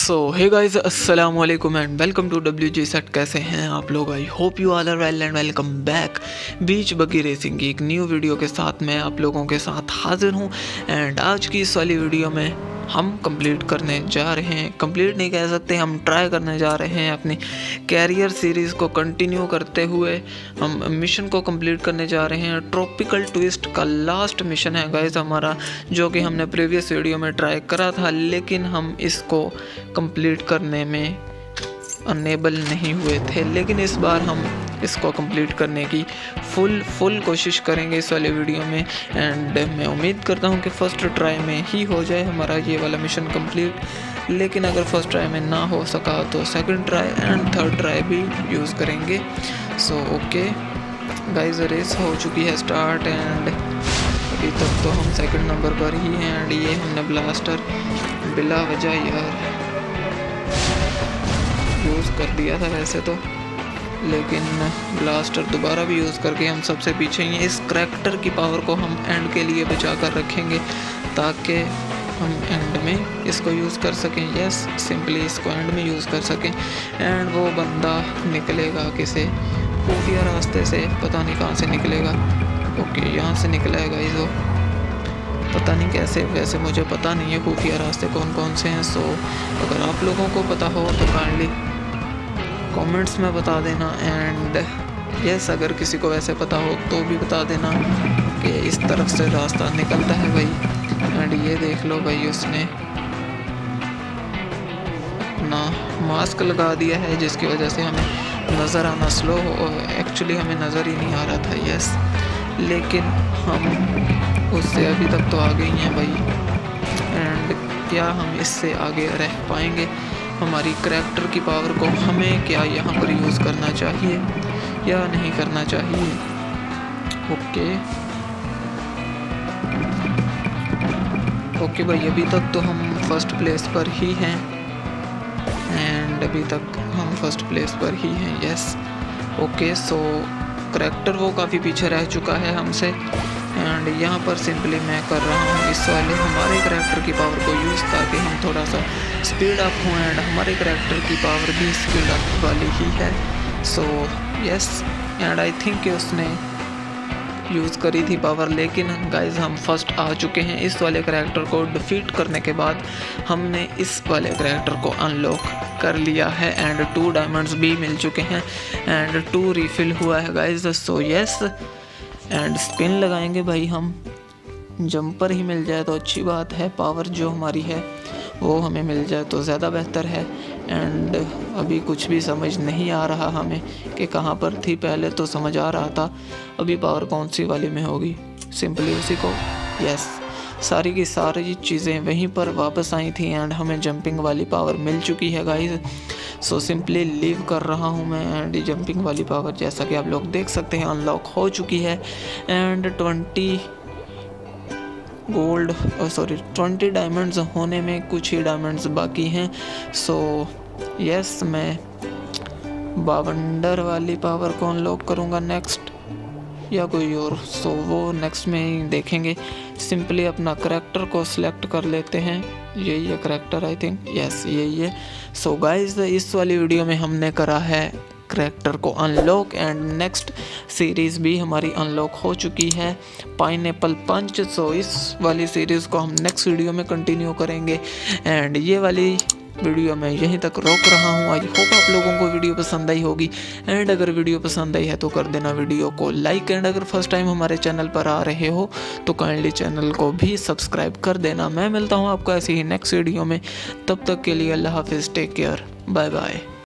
सो हे guys, अस्सलाम वालेकुम and welcome to WG set. कैसे हैं आप लोग? I hope you all are well and welcome back. Beach buggy racing की एक न्यू वीडियो के साथ मैं आप लोगों के साथ हाजिर हूं। एंड आज की इस वाली वीडियो में हम कंप्लीट करने जा रहे हैं, कंप्लीट नहीं कह सकते, हम ट्राई करने जा रहे हैं अपनी कैरियर सीरीज़ को कंटिन्यू करते हुए हम मिशन को कंप्लीट करने जा रहे हैं। ट्रॉपिकल ट्विस्ट का लास्ट मिशन है गाइस हमारा, जो कि हमने प्रीवियस वीडियो में ट्राई करा था, लेकिन हम इसको कंप्लीट करने में अनेबल नहीं हुए थे। लेकिन इस बार हम इसको कंप्लीट करने की फुल कोशिश करेंगे इस वाले वीडियो में। एंड मैं उम्मीद करता हूं कि फ़र्स्ट ट्राई में ही हो जाए हमारा ये वाला मिशन कंप्लीट। लेकिन अगर फर्स्ट ट्राई में ना हो सका तो second try and third try भी यूज़ करेंगे। सो ओके गाइस, रेस हो चुकी है स्टार्ट एंड अभी तक तो हम सेकंड नंबर पर ही हैं। एंड ये हमने ब्लास्टर बिला वजह यार यूज़ कर दिया था वैसे तो, लेकिन ब्लास्टर दोबारा भी यूज़ करके हम सबसे पीछे ही हैं। इस करैक्टर की पावर को हम एंड के लिए बचा कर रखेंगे ताकि हम एंड में इसको यूज़ कर सकें। यस, सिंपली इसको एंड में यूज़ कर सकें। एंड वो बंदा निकलेगा किसे खुफिया रास्ते से, पता नहीं कहाँ से निकलेगा। ओके, यहाँ से निकला है गाइस, वो पता नहीं कैसे, वैसे मुझे पता नहीं है खुफिया रास्ते कौन कौन से हैं। सो अगर आप लोगों को पता हो तो काइंडली कमेंट्स में बता देना। एंड यस, अगर किसी को वैसे पता हो तो भी बता देना कि इस तरफ से रास्ता निकलता है भाई। एंड ये देख लो भाई, उसने ना मास्क लगा दिया है जिसकी वजह से हमें नज़र आना स्लो हो। एक्चुअली हमें नज़र ही नहीं आ रहा था। यस, लेकिन हम उससे अभी तक तो आगे ही हैं भाई। एंड क्या हम इससे आगे रह पाएंगे? हमारी करैक्टर की पावर को हमें क्या यहाँ पर यूज़ करना चाहिए या नहीं करना चाहिए? ओके भाई, अभी तक तो हम फर्स्ट प्लेस पर ही हैं। एंड अभी तक हम फर्स्ट प्लेस पर ही हैं। यस ओके, सो करैक्टर वो काफ़ी पीछे रह चुका है हमसे। एंड यहाँ पर सिंपली मैं कर रहा हूँ इस वाले हमारे करैक्टर की पावर को यूज़, ताकि हम थोड़ा सा स्पीड अप हों। एंड हमारे करैक्टर की पावर भी स्पीड अप वाली ही है। So yes, and I think कि उसने यूज़ करी थी पावर। लेकिन गाइज हम फर्स्ट आ चुके हैं। इस वाले करैक्टर को डिफीट करने के बाद हमने इस वाले करैक्टर को अनलॉक कर लिया है। एंड 2 डायमंड्स भी मिल चुके हैं एंड 2 रिफिल हुआ है guys. So yes, and spin लगाएंगे भाई हम। जंपर ही मिल जाए तो अच्छी बात है, पावर जो हमारी है वो हमें मिल जाए तो ज़्यादा बेहतर है। एंड अभी कुछ भी समझ नहीं आ रहा हमें कि कहाँ पर थी। पहले तो समझ आ रहा था, अभी पावर कौन सी वाली में होगी, सिंपली उसी को। यस, सारी की सारी चीज़ें वहीं पर वापस आई थी एंड हमें जंपिंग वाली पावर मिल चुकी है गाइस। सो सिंपली लीव कर रहा हूँ मैं। एंड जंपिंग वाली पावर जैसा कि आप लोग देख सकते हैं अनलॉक हो चुकी है। एंड 20 डायमंड्स होने में कुछ ही डायमंड्स बाकी हैं। सो यस, मैं बावंडर वाली पावर को अनलॉक करूँगा नेक्स्ट, या कोई और। सो वो नेक्स्ट में ही देखेंगे। सिंपली अपना करैक्टर को सिलेक्ट कर लेते हैं। यही है करैक्टर, आई थिंक। यस, यही है। सो गाइज, इस वाली वीडियो में हमने करा है करैक्टर को अनलॉक। एंड नेक्स्ट सीरीज़ भी हमारी अनलॉक हो चुकी है, पाइनएप्पल पंच। सो इस वाली सीरीज़ को हम नेक्स्ट वीडियो में कंटिन्यू करेंगे। एंड ये वाली वीडियो मैं यहीं तक रोक रहा हूँ। आई होप आप लोगों को वीडियो पसंद आई होगी। एंड अगर वीडियो पसंद आई है तो कर देना वीडियो को लाइक। एंड अगर फर्स्ट टाइम हमारे चैनल पर आ रहे हो तो काइंडली चैनल को भी सब्सक्राइब कर देना। मैं मिलता हूँ आपको ऐसे ही नेक्स्ट वीडियो में। तब तक के लिए अल्लाह हाफिज़, टेक केयर, बाय बाय।